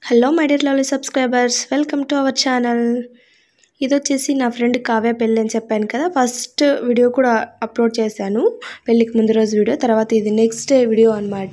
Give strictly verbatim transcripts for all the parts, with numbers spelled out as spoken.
Hello my dear lovely subscribers, welcome to our channel. ఇది వచ్చేసి నా ఫ్రెండ్ కావ్య పెళ్ళి అని చెప్పాను కదా. ఫస్ట్ వీడియో కూడా అప్లోడ్ చేశాను, పెళ్ళికి ముందు రోజు వీడియో. తర్వాత ఇది నెక్స్ట్ డే వీడియో అనమాట,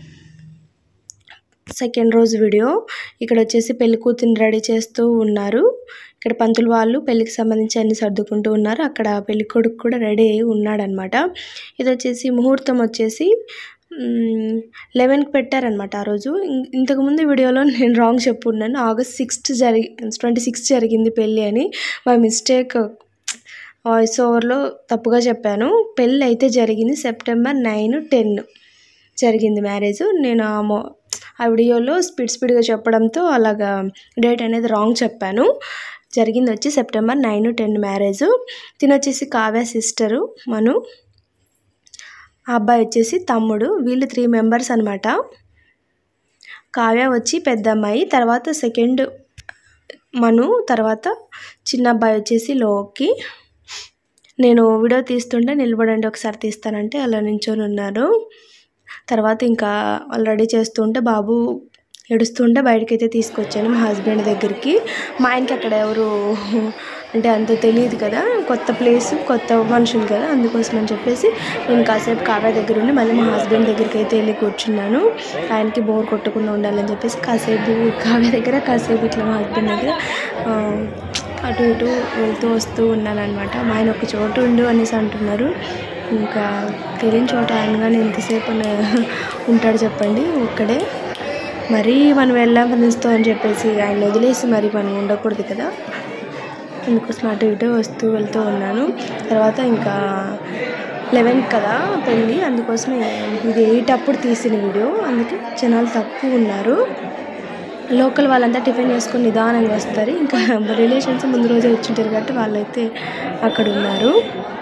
సెకండ్ రోజు వీడియో. ఇక్కడ వచ్చేసి పెళ్లి కూతురిని రెడీ చేస్తూ ఉన్నారు. ఇక్కడ పంతులు వాళ్ళు పెళ్ళికి సంబంధించి అన్ని సర్దుకుంటూ ఉన్నారు. అక్కడ పెళ్లి కొడుకు కూడా రెడీ అయ్యి ఉన్నాడనమాట. ఇది వచ్చేసి ముహూర్తం వచ్చేసి లెవెన్కి పెట్టారనమాట ఆ రోజు. ఇంతకుముందు వీడియోలో నేను రాంగ్ చెప్పున్నాను, ఆగస్ట్ సిక్స్త్ జరిగి ట్వంటీ సిక్స్త్ జరిగింది పెళ్ళి అని. బై మిస్టేక్ వాయిస్ ఓవర్లో తప్పుగా చెప్పాను. పెళ్ళి అయితే జరిగింది సెప్టెంబర్ నైన్ టెన్ జరిగింది మ్యారేజ్. నేను ఆ వీడియోలో స్పీడ్ స్పీడ్గా చెప్పడంతో అలాగా డేట్ అనేది రాంగ్ చెప్పాను. జరిగింది వచ్చి సెప్టెంబర్ నైన్ టెన్ మ్యారేజ్. తినొచ్చేసి కావ్య సిస్టరు మను, ఆ అబ్బాయి వచ్చేసి తమ్ముడు. వీళ్ళు త్రీ మెంబర్స్ అనమాట. కావ్య వచ్చి పెద్ద అమ్మాయి, తర్వాత సెకండ్ మను, తర్వాత చిన్న అబ్బాయి వచ్చేసి లోకి. నేను వీడియో తీస్తుంటే నిలబడండి ఒకసారి తీస్తానంటే అలా నించొని ఉన్నారు. తర్వాత ఇంకా వాళ్ళు రెడీ చేస్తుంటే బాబు ఏడుస్తుంటే బయటకైతే తీసుకొచ్చాను మా హస్బెండ్ దగ్గరికి. మా ఆయనకి అక్కడ ఎవరు అంటే అంత తెలియదు కదా, కొత్త ప్లేస్ కొత్త మనుషులు కదా, అందుకోసం అని చెప్పేసి నేను కాసేపు కావ్య దగ్గర ఉండి మళ్ళీ మా హస్బెండ్ దగ్గరికి అయితే వెళ్ళి కూర్చున్నాను. ఆయనకి బోర్ కొట్టకుండా ఉండాలని చెప్పేసి కాసేపు కావ్య దగ్గర, కాసేపు ఇట్లా మా హస్బెండ్ దగ్గర అటు ఇటు వెళ్తూ వస్తూ ఉన్నాను అనమాట. మా ఆయన ఒక చోటు ఉండు అనేసి అంటున్నారు. ఇంకా తెలియని చోట ఆయన కానీ ఎంతసేపు ఉంటాడు చెప్పండి ఒక్కడే. మరీ మనం వెళ్ళాం పనిస్తూ అని చెప్పేసి ఆయన వదిలేసి మరి మనం ఉండకూడదు కదా, అందుకోసం అటు ఇటు వస్తూ వెళ్తూ ఉన్నాను. తర్వాత ఇంకా లెవెన్ కదా పెళ్ళి, అందుకోసమే ఇది ఎయిట్ అప్పుడు తీసిన వీడియో, అందుకే జనాలు తక్కువ ఉన్నారు. లోకల్ వాళ్ళంతా టిఫిన్ చేసుకొని నిదానంగా వస్తారు. ఇంకా రిలేషన్స్ ముందు రోజే వచ్చింటారు కాబట్టి వాళ్ళైతే అక్కడ ఉన్నారు.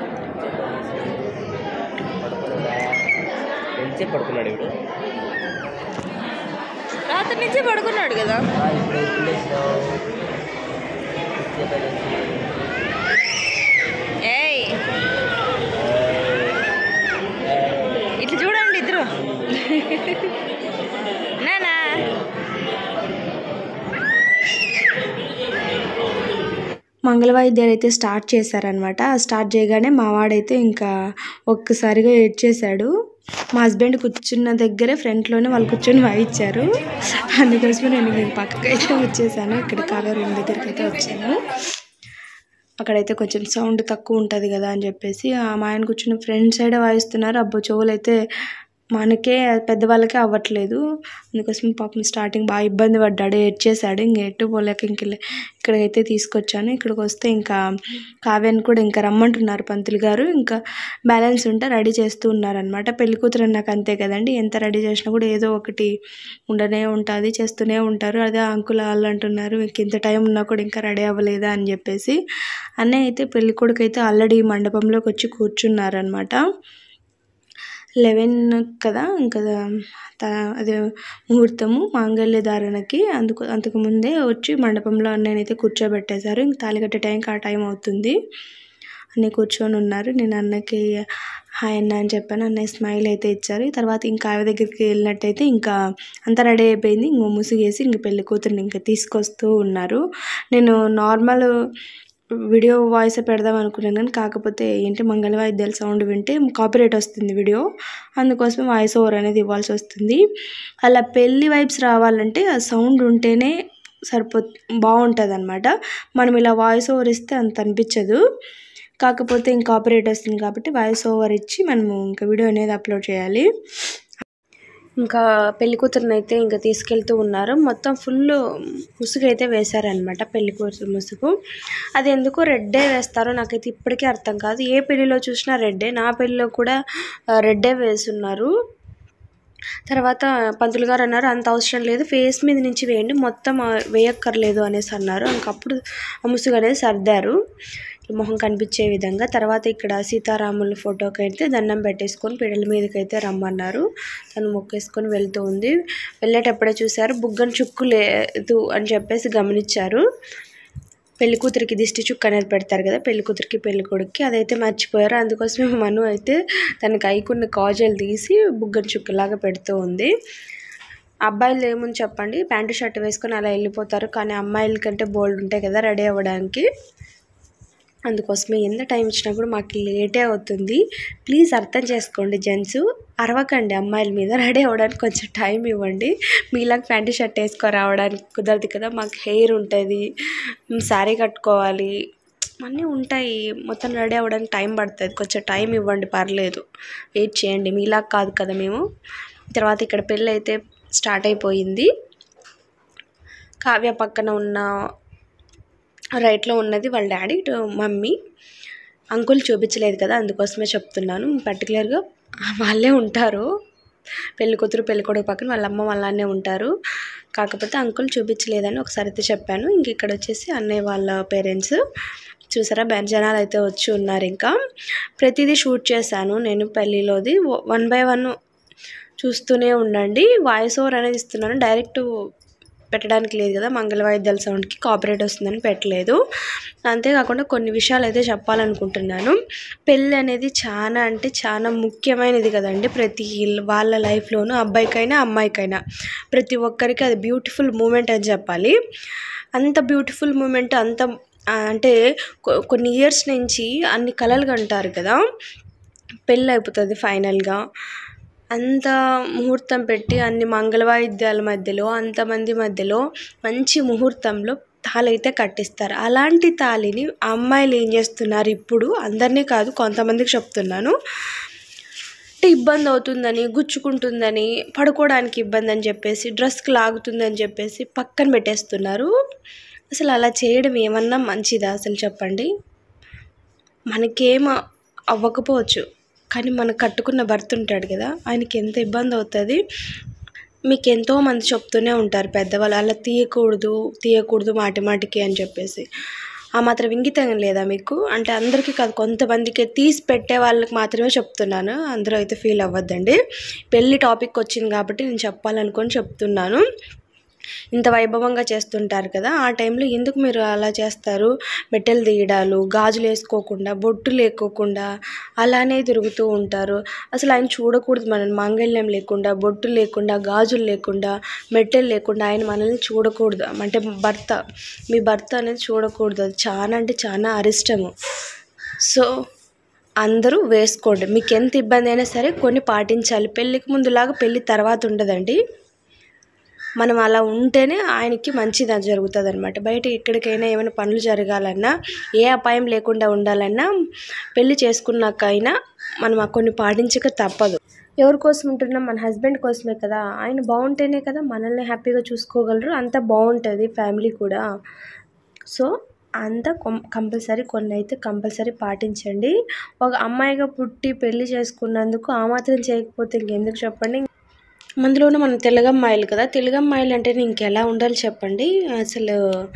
రాత్రి నుంచే పడుకున్నాడు కదా. ఏయ్ ఇట్లా చూడండి ఇద్దరు. నానా మంగళవాయిద్యాలు అయితే స్టార్ట్ చేశారనమాట. స్టార్ట్ చేయగానే మా వాడైతే ఇంకా ఒక్కసారిగా ఏడ్చేశాడు. మా హస్బెండ్ కూర్చున్న దగ్గరే ఫ్రంట్లోనే వాళ్ళు కూర్చొని వాయించారు. అందుకోసమే నేను నేను పక్కకి అయితే వచ్చేసాను. ఇక్కడ కావ్య రూమ్ దగ్గరికి అయితే వచ్చాను. అక్కడైతే కొంచెం సౌండ్ తక్కువ ఉంటుంది కదా అని చెప్పేసి మా ఆయన కూర్చుని ఫ్రంట్ సైడ్ వాయిస్తున్నారు. అబ్బో చెవులు అయితే మనకే పెద్దవాళ్ళకే అవ్వట్లేదు. అందుకోసం పాపం స్టార్టింగ్ బాగా ఇబ్బంది పడ్డాడు, ఏడ్చేసాడు. ఇంక ఎట్టు పోలేక ఇంక ఇక్కడికైతే తీసుకొచ్చాను. ఇక్కడికి వస్తే ఇంకా కావ్యాన్ని కూడా ఇంకా రమ్మంటున్నారు పంతులు గారు. ఇంకా బ్యాలెన్స్ ఉంటే రెడీ చేస్తూ ఉన్నారనమాట. పెళ్లి కూతురు నాకు అంతే కదండి, ఎంత రెడీ చేసినా కూడా ఏదో ఒకటి ఉండనే ఉంటుంది, చేస్తూనే ఉంటారు. అదే అంకుల్ వాళ్ళు అంటున్నారు మీకు ఇంత టైం ఉన్నా కూడా ఇంకా రెడీ అవ్వలేదా అని చెప్పేసి. అన్నయ్య అయితే పెళ్లి కొడుకు అయితే ఆల్రెడీ మండపంలోకి వచ్చి కూర్చున్నారనమాట. లెవెన్ కదా ఇంకా అదే ముహూర్తము మాంగళ్య ధారణకి. అందుకు అంతకుముందే వచ్చి మండపంలో అన్నయ్యనైతే కూర్చోబెట్టేశారు. ఇంక తాళి కట్టే టైంకి ఆ టైం అవుతుంది. అన్నయ్య కూర్చొని ఉన్నారు. నేను అన్నకి హాయ్ అన్న అని చెప్పాను. అన్నయ్య స్మైల్ అయితే ఇచ్చారు. తర్వాత ఇంకా ఆమె దగ్గరికి వెళ్ళినట్టయితే ఇంకా అంతా రెడీ అయిపోయింది. ఇంక ముసుగేసి ఇంక పెళ్లి కూతురిని ఇంకా తీసుకొస్తూ ఉన్నారు. నేను నార్మల్ వీడియో వాయిస్ పెడదాం అనుకున్నాను కానీ కాకపోతే ఏంటి మంగళవాయిద్యాల సౌండ్ వింటే కాపీరైట్ వస్తుంది వీడియో, అందుకోసం వాయిస్ ఓవర్ అనేది ఇవ్వాల్సి వస్తుంది. అలా పెళ్ళి వైబ్స్ రావాలంటే ఆ సౌండ్ ఉంటేనే సరిపో బాగుంటుంది అనమాట. మనం ఇలా వాయిస్ ఓవర్ ఇస్తే అంత అనిపించదు. కాకపోతే ఇంకా కాపీరైట్ వస్తుంది కాబట్టి వాయిస్ ఓవర్ ఇచ్చి మనము ఇంకా వీడియో అనేది అప్లోడ్ చేయాలి. ఇంకా పెళ్లి కూతురుని అయితే ఇంకా తీసుకెళ్తూ ఉన్నారు. మొత్తం ఫుల్ ముసుగు అయితే వేశారనమాట పెళ్లి కూతురు ముసుగు. అది ఎందుకో రెడ్డే వేస్తారో నాకైతే ఇప్పటికీ అర్థం కాదు. ఏ పెళ్లిలో చూసినా రెడ్డే, నా పెళ్లిలో కూడా రెడ్డే వేస్తున్నారు. తర్వాత పంతులు గారు అన్నారు అంత అవసరం లేదు, ఫేస్ మీద నుంచి వేయండి, మొత్తం వేయక్కర్లేదు అనేసి అన్నారు. ఇంకప్పుడు ఆ ముసుగు అనేది సర్దారు మొహం కనిపించే విధంగా. తర్వాత ఇక్కడ సీతారాముల ఫోటోకి అయితే దండం పెట్టేసుకొని పిడల మీదకి అయితే రమ్మన్నారు. తను మొక్కేసుకొని వెళ్తూ ఉంది. వెళ్ళేటప్పుడే చూశారు బుగ్గన చుక్కు లేదు అని చెప్పేసి గమనించారు. పెళ్లి కూతురికి దిష్టి చుక్క అనేది పెడతారు కదా పెళ్లి కూతురికి పెళ్లి కొడుక్కి, అదైతే మర్చిపోయారు. అందుకోసమే మను అయితే తనకి ఐకున్న కాజల్ తీసి బుగ్గన చుక్కలాగా పెడుతూ ఉంది. అబ్బాయిలు ఏముంది చెప్పండి, ప్యాంటు షర్ట్ వేసుకొని అలా వెళ్ళిపోతారు. కానీ అమ్మాయిల కంటే బోల్డ్ ఉంటాయి కదా రెడీ అవ్వడానికి. అందుకోసమే ఎంత టైం ఇచ్చినా కూడా మాకు లేటే అవుతుంది. ప్లీజ్ అర్థం చేసుకోండి జెంట్స్, అరవకండి అమ్మాయిల మీద. రెడీ అవ్వడానికి కొంచెం టైం ఇవ్వండి. మీలాగా ప్యాంటు షర్ట్ వేసుకొని రావడానికి కుదరదు కదా, మాకు హెయిర్ ఉంటుంది, శారీ కట్టుకోవాలి, అన్నీ ఉంటాయి. మొత్తం రెడీ అవ్వడానికి టైం పడుతుంది. కొంచెం టైం ఇవ్వండి, పర్లేదు, వెయిట్ చేయండి. మీలాగా కాదు కదా మేము. తర్వాత ఇక్కడ పెళ్ళి అయితే స్టార్ట్ అయిపోయింది. కావ్య పక్కన ఉన్న రైట్లో ఉన్నది వాళ్ళ డాడీ, ఇటు మమ్మీ. అంకుల్ చూపించలేదు కదా, అందుకోసమే చెప్తున్నాను. పర్టికులర్గా వాళ్ళే ఉంటారు, పెళ్లి కూతురు పెళ్లి కొడుకు పక్కన వాళ్ళ అమ్మ వాళ్ళనే ఉంటారు. కాకపోతే అంకుల్ చూపించలేదని ఒకసారి అయితే చెప్పాను. ఇంక ఇక్కడ వచ్చేసి అన్నయ్య వాళ్ళ పేరెంట్స్ చూసారా, జనాలు అయితే వచ్చి ఉన్నారు. ఇంకా ప్రతిదీ షూట్ చేశాను నేను పెళ్ళిలోది, వన్ బై వన్ చూస్తూనే ఉండండి. వాయిస్ ఓవర్ అనేది ఇస్తున్నాను, డైరెక్ట్ పెట్టడానికి లేదు కదా, మంగళ వాయిద్యాల సౌండ్కి కాపీరైట్ వస్తుందని పెట్టలేదు. అంతేకాకుండా కొన్ని విషయాలు అయితే చెప్పాలనుకుంటున్నాను. పెళ్ళి అనేది చాలా అంటే చాలా ముఖ్యమైనది కదండి ప్రతి వాళ్ళ లైఫ్లోనూ, అబ్బాయికైనా అమ్మాయికైనా ప్రతి ఒక్కరికి అది బ్యూటిఫుల్ మూమెంట్ అని చెప్పాలి. అంత బ్యూటిఫుల్ మూమెంట్, అంత అంటే కొన్ని ఇయర్స్ నుంచి అన్ని కలలు కంటారు కదా, పెళ్ళి అయిపోతుంది ఫైనల్గా. అంత ముహూర్తం పెట్టి అన్ని మంగళ వాయిద్యాల మధ్యలో అంతమంది మధ్యలో మంచి ముహూర్తంలో తాళి అయితే కట్టిస్తారు. అలాంటి తాళిని అమ్మాయిలు ఏం చేస్తున్నారు ఇప్పుడు, అందరినీ కాదు కొంతమందికి చెప్తున్నాను, అంటే ఇబ్బంది అవుతుందని, గుచ్చుకుంటుందని, పడుకోవడానికి ఇబ్బంది అని చెప్పేసి, డ్రెస్కి లాగుతుందని చెప్పేసి పక్కన పెట్టేస్తున్నారు. అసలు అలా చేయడం ఏమన్నా మంచిదా అసలు చెప్పండి? మనకేం అవ్వకపోవచ్చు, కానీ మనకు కట్టుకున్న భర్త ఉంటాడు కదా, ఆయనకి ఎంత ఇబ్బంది అవుతుంది. మీకు ఎంతోమంది చెప్తూనే ఉంటారు పెద్దవాళ్ళు, అలా తీయకూడదు తీయకూడదు మాటి మాటికి అని చెప్పేసి. ఆ మాత్రం ఇంగితం లేదా మీకు? అంటే అందరికీ కాదు, కొంతమందికి తీసి పెట్టే వాళ్ళకి మాత్రమే చెప్తున్నాను, అందరూ అయితే ఫీల్ అవ్వద్దండి. పెళ్ళి టాపిక్ వచ్చింది కాబట్టి నేను చెప్పాలనుకొని చెప్తున్నాను. ఇంత వైభవంగా చేస్తుంటారు కదా, ఆ టైంలో ఎందుకు మీరు అలా చేస్తారు? మెట్టెలు తీయడాలు, గాజులు వేసుకోకుండా, బొట్టు లేకోకుండా అలానే తిరుగుతూ ఉంటారు. అసలు ఆయన చూడకూడదు మనల్ని, మాంగళ్యం లేకుండా, బొట్టు లేకుండా, గాజులు లేకుండా, మెట్టెలు లేకుండా ఆయన మనల్ని చూడకూడదు. అంటే భర్త, మీ భర్త అనేది చూడకూడదు. అది చాలా అంటే చాలా అరిష్టము. సో అందరూ వేసుకోండి, మీకు ఎంత ఇబ్బంది అయినా సరే కొన్ని పాటించాలి. పెళ్ళికి ముందులాగా పెళ్ళి తర్వాత ఉండదండి. మనం అలా ఉంటేనే ఆయనకి మంచిది జరుగుతుంది అనమాట. బయట ఎక్కడికైనా ఏమైనా పనులు జరగాలన్నా, ఏ అపాయం లేకుండా ఉండాలన్నా, పెళ్ళి చేసుకున్నాకైనా మనం కొన్ని పాటించక తప్పదు. ఎవరి కోసం ఉంటున్నాం? మన హస్బెండ్ కోసమే కదా. ఆయన బాగుంటేనే కదా మనల్ని హ్యాపీగా చూసుకోగలరు, అంత బాగుంటుంది ఫ్యామిలీ కూడా. సో అంత కంపల్సరీ కొన్ని అయితే కంపల్సరీ పాటించండి. ఒక అమ్మాయిగా పుట్టి పెళ్ళి చేసుకున్నందుకు ఆ మాత్రం చేయకపోతే ఇంకెందుకు చెప్పండి? అందులోనూ మనం తెలుగమ్మాయిలు కదా, తెలుగమ్మాయిలు అంటే ఇంకెలా ఉండాలి చెప్పండి? అసలు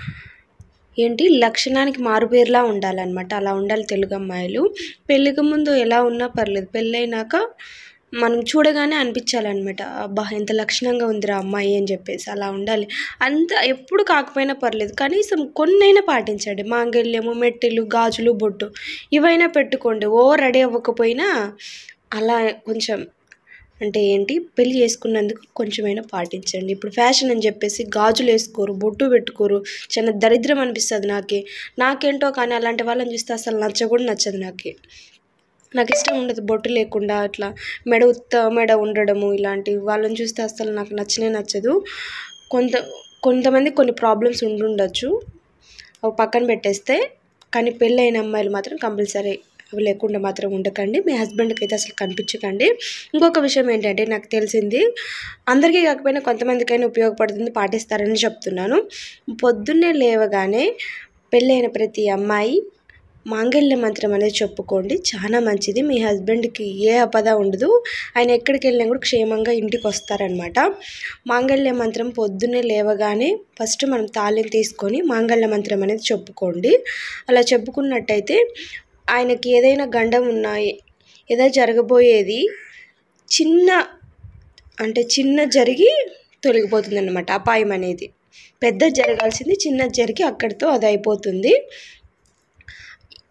ఏంటి, లక్షణానికి మారుపేరులా ఉండాలన్నమాట, అలా ఉండాలి తెలుగమ్మాయిలు. పెళ్ళికి ముందు ఎలా ఉన్నా పర్లేదు, పెళ్ళైనాక మనం చూడగానే అనిపించాలన్నమాట, అబ్బా ఎంత లక్షణంగా ఉందిరా అమ్మాయి అని చెప్పేసి, అలా ఉండాలి. అంత ఎప్పుడు కాకపోయినా పర్లేదు, కనీసం కొన్నైనా పాటించండి. మాంగళ్యము, మెట్టెలు, గాజులు, బొట్టు ఇవైనా పెట్టుకోండి. ఓ రెడీ అవ్వకపోయినా అలా కొంచెం, అంటే ఏంటి, పెళ్ళి చేసుకున్నందుకు కొంచెమైనా పాటించండి. ఇప్పుడు ఫ్యాషన్ అని చెప్పేసి గాజులు వేసుకోరు, బొట్టు పెట్టుకోరు, చాలా దరిద్రం అనిపిస్తుంది నాకే నాకేంటో కానీ అలాంటి వాళ్ళని చూస్తే అసలు నచ్చ కూడా నచ్చదు. నాకే నాకు ఇష్టం ఉండదు బొట్టు లేకుండా, అట్లా మెడ ఉత్త మెడ ఉండడము, ఇలాంటి వాళ్ళని చూస్తే అసలు నాకు నచ్చనే నచ్చదు. కొంత కొంతమంది కొన్ని ప్రాబ్లమ్స్ ఉండుండొచ్చు, అవి పక్కన పెట్టేస్తే, కానీ పెళ్ళైన అమ్మాయిలు మాత్రం కంపల్సరీ అవి లేకుండా మాత్రం ఉండకండి. మీ హస్బెండ్కి అయితే అసలు కనిపించకండి. ఇంకొక విషయం ఏంటంటే, నాకు తెలిసింది అందరికీ కాకపోయినా కొంతమందికైనా ఉపయోగపడుతుంది, పాటిస్తారని చెప్తున్నాను. పొద్దున్నే లేవగానే పెళ్ళైన ప్రతి అమ్మాయి మాంగళ్య మంత్రం అనేది చెప్పుకోండి, చాలా మంచిది. మీ హస్బెండ్కి ఏ ఆపద ఉండదు, ఆయన ఎక్కడికి వెళ్ళినా కూడా క్షేమంగా ఇంటికి వస్తారనమాట. మాంగళ్య మంత్రం పొద్దున్నే లేవగానే ఫస్ట్ మనం తాళిని తీసుకొని మాంగళ్య మంత్రం అనేది చెప్పుకోండి. అలా చెప్పుకున్నట్టయితే ఆయనకి ఏదైనా గండం ఉన్నా, ఏదో జరగబోయేది చిన్న అంటే చిన్న జరిగి తొలగిపోతుంది అన్నమాట, అపాయం అనేది. పెద్ద జరగాల్సింది చిన్న జరిగి అక్కడితో అది అయిపోతుంది.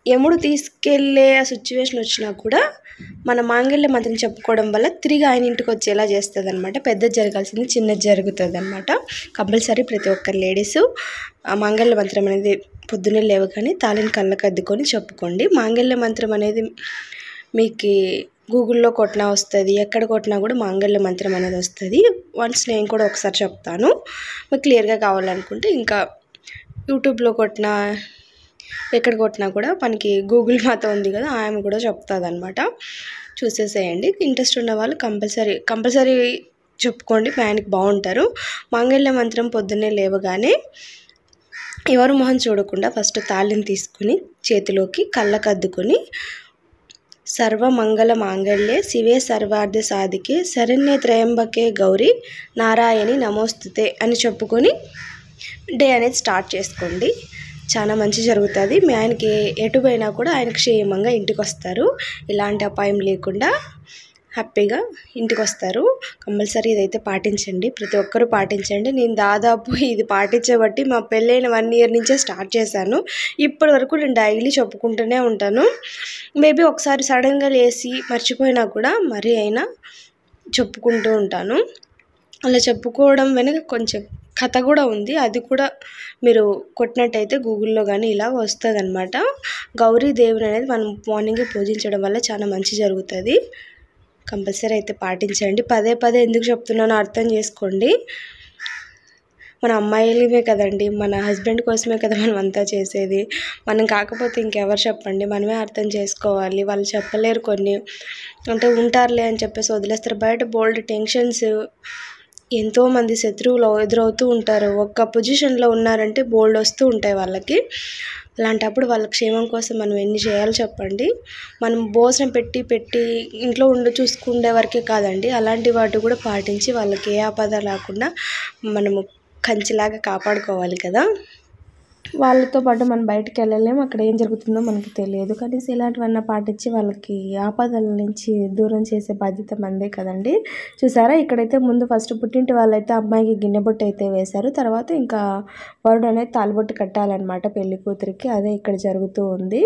యముడు తీసుకెళ్ళే ఆ సిచ్యువేషన్ వచ్చినా కూడా మన మాంగళ్య మంత్రం చెప్పుకోవడం వల్ల తిరిగి ఆయన ఇంటికి వచ్చేలా చేస్తుంది అనమాట. పెద్దది జరగాల్సింది చిన్నది జరుగుతుంది అనమాట. కంపల్సరీ ప్రతి ఒక్క లేడీసు ఆ మాంగళ్య మంత్రం అనేది పొద్దున్నే లేవగానే తాళిని కళ్ళకు అద్దుకొని చెప్పుకోండి. మాంగళ్య మంత్రం అనేది మీకు గూగుల్లో కొట్టినా వస్తుంది, ఎక్కడ కొట్టినా కూడా మాంగళ్య మంత్రం అనేది వస్తుంది. వన్స్ నేను కూడా ఒకసారి చెప్తాను, మీకు క్లియర్గా కావాలనుకుంటే ఇంకా యూట్యూబ్లో కొట్టినా ఎక్కడ కొట్టినా కూడా మనకి గూగుల్ మాత ఉంది కదా, ఆమె కూడా చెప్తుంది అనమాట. చూసేసేయండి. ఇంట్రెస్ట్ ఉన్న వాళ్ళు కంపల్సరీ కంపల్సరీ చెప్పుకోండి, ఆయనకి బాగుంటారు. మాంగళ్య మంత్రం పొద్దున్నే లేవగానే ఎవరు మొహం చూడకుండా ఫస్ట్ తాళిని తీసుకుని చేతిలోకి కళ్ళకు అద్దుకొని సర్వమంగళ మాంగళ్యే శివే సర్వార్థ సాధికే శరణ్య త్రయంబకే గౌరీ నారాయణి నమోస్తుతే అని చెప్పుకొని డే అనేది స్టార్ట్ చేసుకోండి. చాలా మంచి జరుగుతుంది. మీ ఆయనకి ఎటు పోయినా కూడా ఆయనకు క్షేమంగా ఇంటికి వస్తారు. ఇలాంటి అపాయం లేకుండా హ్యాపీగా ఇంటికి వస్తారు. కంపల్సరీ ఇదైతే పాటించండి, ప్రతి ఒక్కరూ పాటించండి. నేను దాదాపు ఇది పాటించబట్టి మా పెళ్ళైన వన్ ఇయర్ నుంచే స్టార్ట్ చేశాను. ఇప్పటి వరకు నేను డైలీ చెప్పుకుంటూనే ఉంటాను. మేబీ ఒకసారి సడన్గా లేచి మర్చిపోయినా కూడా మరీ అయినా చెప్పుకుంటూ ఉంటాను. అలా చెప్పుకోవడం వెనక కొంచెం కథ కూడా ఉంది, అది కూడా మీరు కొట్టినట్టయితే గూగుల్లో కానీ ఇలా వస్తుంది అనమాట. గౌరీదేవిని అనేది మనం మార్నింగే పూజించడం వల్ల చాలా మంచి జరుగుతుంది. కంపల్సరీ అయితే పాటించండి. పదే పదే ఎందుకు చెప్తున్నానో అర్థం చేసుకోండి. మన అమ్మాయిలమే కదండి, మన హస్బెండ్ కోసమే కదా మనం అంతా చేసేది. మనం కాకపోతే ఇంకెవరు చెప్పండి, మనమే అర్థం చేసుకోవాలి. వాళ్ళు చెప్పలేరు కొన్ని, అంటే ఉంటారులే అని చెప్పేసి వదిలేస్తారు. బయట బోల్డ్ టెన్షన్స్, ఎంతోమంది శత్రువులు ఎదురవుతూ ఉంటారు. ఒక్క పొజిషన్లో ఉన్నారంటే బోల్డ్ వస్తూ ఉంటాయి వాళ్ళకి. అలాంటప్పుడు వాళ్ళ క్షేమం కోసం మనం ఎన్ని చేయాలో చెప్పండి. మనం భోజనం పెట్టి పెట్టి ఇంట్లో ఉండి చూసుకునే వరకే కాదండి, అలాంటి వాటి కూడా పాటించి వాళ్ళకి ఏ ఆపద రాకుండా మనము కంచిలాగా కాపాడుకోవాలి కదా. వాళ్ళతో పాటు మనం బయటకు వెళ్ళలేము, అక్కడ ఏం జరుగుతుందో మనకి తెలియదు. కనీసం ఇలాంటివన్నీ పాటించి వాళ్ళకి ఆపదల నుంచి దూరం చేసే బాధ్యత మనదే కదండి. చూసారా, ఇక్కడైతే ముందు ఫస్ట్ పుట్టింటి వాళ్ళైతే అమ్మాయికి గిన్నె బొట్టు అయితే వేశారు. తర్వాత ఇంకా వరుడు అనేది తాలిబొట్టు కట్టాలన్నమాట పెళ్లి కూతురికి. అదే ఇక్కడ జరుగుతూ ఉంది.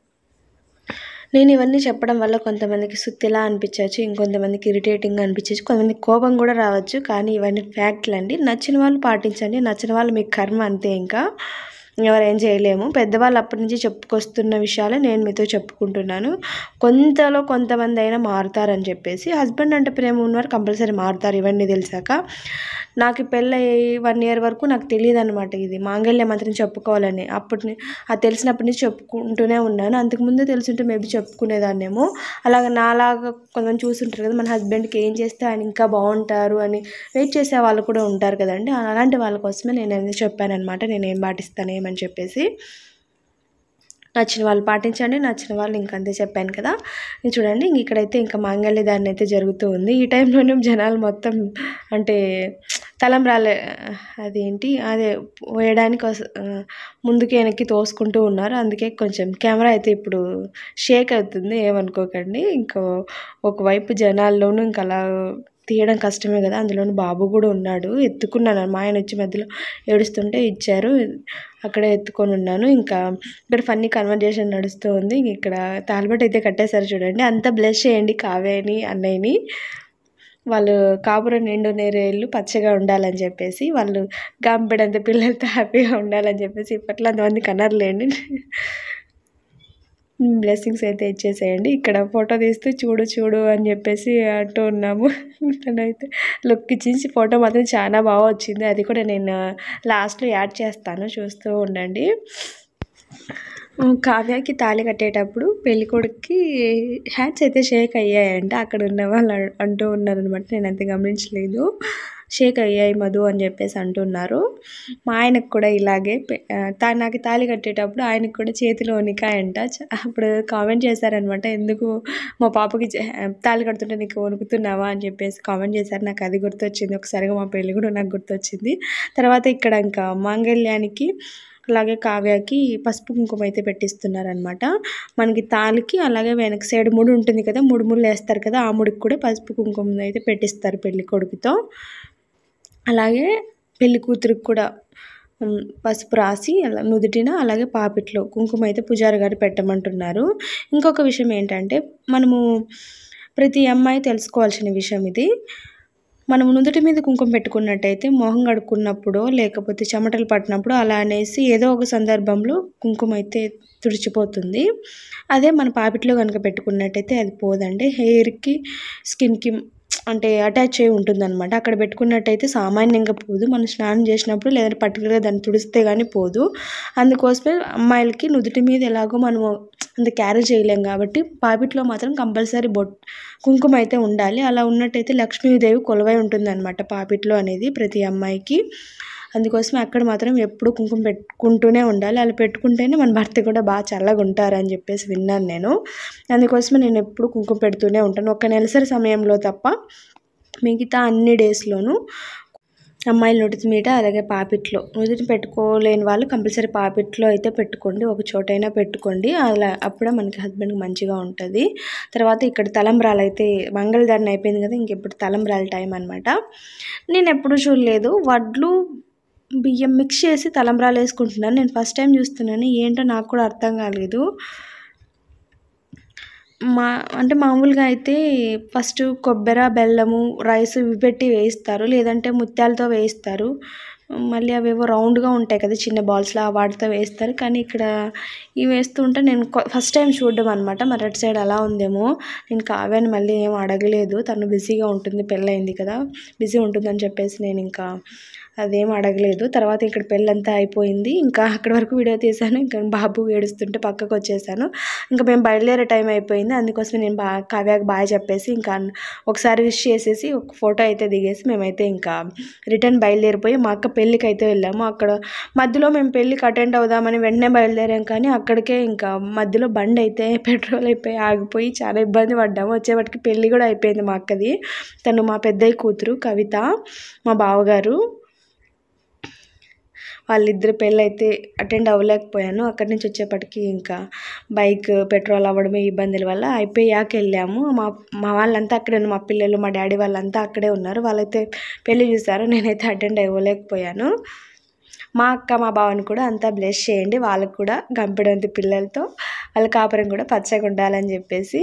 నేను ఇవన్నీ చెప్పడం వల్ల కొంతమందికి సుత్తిలా అనిపించవచ్చు, ఇంకొంతమందికి ఇరిటేటింగ్గా అనిపించవచ్చు, కొంతమందికి కోపం కూడా రావచ్చు. కానీ ఇవన్నీ ఫ్యాక్ట్లు అండి. నచ్చిన వాళ్ళు పాటించండి, నచ్చిన వాళ్ళు మీకు కర్మ అంతే, ఇంకా ఎవరేం చేయలేము. పెద్దవాళ్ళు అప్పటి నుంచి చెప్పుకొస్తున్న విషయాలే నేను మీతో చెప్పుకుంటున్నాను. కొంతలో కొంతమంది అయినా మారుతారని చెప్పేసి. హస్బెండ్ అంటే ప్రేమ ఉన్నవారు కంపల్సరీ మారుతారు. ఇవన్నీ తెలిసాక నాకు పెళ్ళి వన్ ఇయర్ వరకు నాకు తెలియదు అనమాట ఇది మాంగళ్య మంత్రం చెప్పుకోవాలని. అప్పటి అది తెలిసినప్పటి నుంచి చెప్పుకుంటూనే ఉన్నాను. అంతకుముందే తెలుసుంటే మేబీ చెప్పుకునేదాన్నేమో. అలాగ నాలాగా కొంతమంది చూస్తుంటారు కదా, మన హస్బెండ్కి ఏం చేస్తే ఆయన ఇంకా బాగుంటారు అని వెయిట్ చేసే వాళ్ళు కూడా ఉంటారు కదండి. అలాంటి వాళ్ళ కోసమే నేను అనేది చెప్పానమాట, నేను ఏం పాటిస్తాను ఏమని చెప్పేసి. నచ్చిన వాళ్ళు పాటించండి, నచ్చిన వాళ్ళు ఇంకంతే చెప్పాను కదా. చూడండి, ఇంక ఇక్కడైతే ఇంకా మాంగళ్య దాన్ని అయితే జరుగుతూ ఉంది. ఈ టైంలోనే జనాలు మొత్తం అంటే తలంబ్రాలే అదేంటి అదే వేయడానికి ముందుకి వెనక్కి తోసుకుంటూ ఉన్నారు. అందుకే కొంచెం కెమెరా అయితే ఇప్పుడు షేక్ అవుతుంది, ఏమనుకోకండి. ఇంకో ఒకవైపు జనాల్లోనూ ఇంకా అలా తీయడం కష్టమే కదా, అందులోని బాబు కూడా ఉన్నాడు. ఎత్తుకున్నాను, మా ఆయన వచ్చి మధ్యలో ఏడుస్తుంటే ఇచ్చారు, అక్కడే ఎత్తుకొని ఉన్నాను. ఇంకా ఇక్కడ ఫన్నీ కన్వర్జేషన్ నడుస్తూ ఉంది. ఇక్కడ తాలిబొట్టు అయితే కట్టేశారు చూడండి. అంతా బ్లెస్ చేయండి కావ్యని అన్నయ్యని. వాళ్ళు కాపురం నిండు నేరేళ్ళు పచ్చగా ఉండాలని చెప్పేసి, వాళ్ళు గాంపెడంత పిల్లలతో హ్యాపీగా ఉండాలని చెప్పేసి ఇప్పట్లో అంతమంది కనర్లేండి. బ్లెస్సింగ్స్ అయితే ఇచ్చేసేయండి. ఇక్కడ ఫోటో తీస్తూ చూడు చూడు అని చెప్పేసి అంటూ ఉన్నాము. తనైతే లుక్ ఇచ్చేసి ఫోటో మాత్రం చాలా బాగా వచ్చింది. అది కూడా నేను లాస్ట్లో యాడ్ చేస్తాను, చూస్తూ ఉండండి. కావ్యకి తాళి కట్టేటప్పుడు పెళ్ళికొడుకుకి హ్యాండ్స్ అయితే షేక్ అయ్యాయంట. అక్కడ ఉన్న వాళ్ళు అంటూ ఉన్నారనమాట, నేను అంత గమనించలేదు. షేక్ అయ్యాయి మధు అని చెప్పేసి అంటున్నారు. మా ఆయనకు కూడా ఇలాగే తా నాకు తాళి కట్టేటప్పుడు ఆయనకు కూడా చేతిలో వణికాయంట. అప్పుడు కామెంట్ చేశారనమాట, ఎందుకు మా పాపకి తాళి కడుతుంటే నీకు వణుకుతున్నావా అని చెప్పేసి కామెంట్ చేశారు. నాకు అది గుర్తొచ్చింది, ఒకసారిగా మా పెళ్ళి కూడా నాకు గుర్తొచ్చింది. తర్వాత ఇక్కడ ఇంకా మాంగళ్యానికి అలాగే కావ్యకి పసుపు కుంకుమ అయితే పెట్టిస్తున్నారనమాట. మనకి తాలికి అలాగే వెనక సైడ్ ముడి ఉంటుంది కదా, మూడు ముళ్ళు వేస్తారు కదా, ఆ ముడికి కూడా పసుపు కుంకుమ అయితే పెట్టిస్తారు పెళ్లి కొడుకుతో. అలాగే పెళ్లి కూతురికి కూడా పసుపు రాసి అలా నుదుటిన అలాగే పాపిట్లో కుంకుమ అయితే పూజారి గారు పెట్టమంటున్నారు. ఇంకొక విషయం ఏంటంటే మనము ప్రతి అమ్మాయి తెలుసుకోవాల్సిన విషయం ఇది. మనం నుదుటి మీద కుంకుమ పెట్టుకున్నట్టయితే మొహం కడుక్కున్నప్పుడు లేకపోతే చెమటలు పట్టినప్పుడు అలా అనేసి ఏదో ఒక సందర్భంలో కుంకుమ అయితే తుడిచిపోతుంది. అదే మన పాపిట్లో కనుక పెట్టుకున్నట్టయితే అది పోదండి. హెయిర్‌కి స్కిన్‌కి అంటే అటాచ్ అయ్యి ఉంటుందన్నమాట. అక్కడ పెట్టుకున్నట్టయితే సామాన్యంగా పోదు. మనం స్నానం చేసినప్పుడు లేదంటే పర్టికులర్‌గా దాన్ని తుడిస్తే కానీ పోదు. అందుకోసమే అమ్మాయిలకి నుదుటి మీద ఎలాగో మనము అంత క్యారీ చేయలేం కాబట్టి పాపిట్లో మాత్రం కంపల్సరీ బొట్ కుంకుమ అయితే ఉండాలి. అలా ఉన్నట్టయితే లక్ష్మీదేవి కొలువై ఉంటుందన్నమాట పాపిట్లో అనేది ప్రతి అమ్మాయికి. అందుకోసమే అక్కడ మాత్రం ఎప్పుడు కుంకుమ పెట్టుకుంటూనే ఉండాలి. అలా పెట్టుకుంటేనే మన భర్త కూడా బాగా చల్లగా ఉంటారని చెప్పేసి విన్నాను నేను. అందుకోసమే నేను ఎప్పుడు కుంకుమ పెడుతూనే ఉంటాను. ఒక నెలసరి సమయంలో తప్ప మిగతా అన్ని డేస్‌లోనూ అమ్మాయిల నుదుటి మీద అలాగే పాపిట్లో నుదుటి పెట్టుకోలేని వాళ్ళు కంపల్సరీ పాపిట్లో అయితే పెట్టుకోండి. ఒక చోటైనా పెట్టుకోండి. అలా అప్పుడే మనకి హస్బెండ్‌కి మంచిగా ఉంటుంది. తర్వాత ఇక్కడ తలంబ్రాలు అయితే మంగళధారణ అయిపోయింది కదా! ఇంకెప్పుడు తలంబ్రాల టైం అనమాట. నేను ఎప్పుడు చూడలేదు. వడ్లు బియ్యం మిక్స్ చేసి తలంబ్రాలు వేసుకుంటున్నాను. నేను ఫస్ట్ టైం చూస్తున్నాను. ఏంటో నాకు కూడా అర్థం కాలేదు. మా అంటే మామూలుగా అయితే ఫస్ట్ కొబ్బరి, బెల్లము, రైస్ ఇవి పెట్టి వేయిస్తారు. లేదంటే ముత్యాలతో వేయిస్తారు. మళ్ళీ అవేవో రౌండ్‌గా ఉంటాయి కదా! చిన్న బాల్స్‌లా వాటితో వేస్తారు. కానీ ఇక్కడ ఇవి వేస్తుంటే నేను కొ ఫస్ట్ టైం చూడడం అనమాట. మరి అటు సైడ్ అలా ఉందేమో. నేను కావ్యాని మళ్ళీ ఏం అడగలేదు. తను బిజీగా ఉంటుంది. పెళ్ళయింది కదా! బిజీ ఉంటుందని చెప్పేసి నేను ఇంకా అదేం అడగలేదు. తర్వాత ఇక్కడ పెళ్ళంతా అయిపోయింది. ఇంకా అక్కడి వరకు వీడియో తీశాను. ఇంకా బాబు ఏడుస్తుంటే పక్కకు వచ్చేసాను. ఇంకా మేము బయలుదేరే టైం అయిపోయింది. అందుకోసమే నేను బా కావ్యాకి బాయ్ చెప్పేసి ఇంకా ఒకసారి విష్ చేసేసి ఒక ఫోటో అయితే దిగేసి మేమైతే ఇంకా రిటర్న్ బయలుదేరిపోయి మా అక్క పెళ్ళికి అయితే వెళ్ళాము. అక్కడ మధ్యలో మేము పెళ్ళికి అటెండ్ అవుదామని వెంటనే బయలుదేరాం. కానీ అక్కడికే ఇంకా మధ్యలో బండి అయితే పెట్రోల్ అయిపోయి ఆగిపోయి చాలా ఇబ్బంది పడ్డాము. వచ్చేవాటికి పెళ్ళి కూడా అయిపోయింది మా అక్కది. తను మా పెద్దయ్య కూతురు కవిత, మా బావగారు. వాళ్ళిద్దరి పెళ్ళైతే అటెండ్ అవ్వలేకపోయాను. అక్కడి నుంచి వచ్చేప్పటికి ఇంకా బైక్ పెట్రోల్ అవ్వడమే ఇబ్బందుల వల్ల అయిపోయాక వెళ్ళాము. మా మా వాళ్ళంతా అక్కడే ఉన్నారు. మా పిల్లలు, మా డాడీ వాళ్ళంతా అక్కడే ఉన్నారు. వాళ్ళైతే పెళ్ళి చూసారు. నేనైతే అటెండ్ అవ్వలేకపోయాను. మా అక్క, మా బావని కూడా అంతా బ్లెస్ చేయండి. వాళ్ళకు కూడా గంపెడంత పిల్లలతో వాళ్ళ కాపురం కూడా పచ్చగా ఉండాలని చెప్పేసి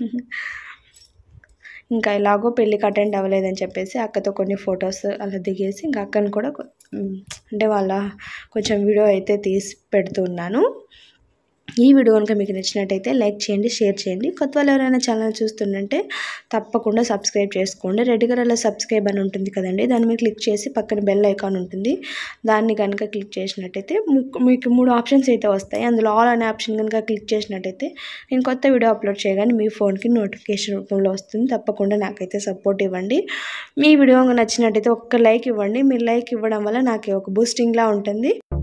ఇంకా ఎలాగో పెళ్ళికి అటెండ్ అవ్వలేదని చెప్పేసి అక్కతో కొన్ని ఫొటోస్ అలా దిగేసి ఇంకా అక్కని కూడా అంటే వాళ్ళ కొంచెం వీడియో అయితే తీసి పెడుతున్నాను. ఈ వీడియో కనుక మీకు నచ్చినట్టయితే లైక్ చేయండి, షేర్ చేయండి. కొత్త వాళ్ళు ఎవరైనా ఛానల్ చూస్తుంటే తప్పకుండా సబ్స్క్రైబ్ చేసుకోండి. రెడ్ కలర్లో సబ్స్క్రైబ్ అని ఉంటుంది కదండి, దాన్ని మీరు క్లిక్ చేసి పక్కన బెల్ ఐకాన్ ఉంటుంది. దాన్ని కనుక క్లిక్ చేసినట్టయితే మీకు మూడు ఆప్షన్స్ అయితే వస్తాయి. అందులో ఆల్ అనే ఆప్షన్ కనుక క్లిక్ చేసినట్టయితే నేను కొత్త వీడియో అప్లోడ్ చేయగానే మీ ఫోన్కి నోటిఫికేషన్ రూపంలో వస్తుంది. తప్పకుండా నాకైతే సపోర్ట్ ఇవ్వండి. మీ వీడియో నచ్చినట్టయితే ఒక్క లైక్ ఇవ్వండి. మీరు లైక్ ఇవ్వడం వల్ల నాకు ఒక బూస్టింగ్లా ఉంటుంది.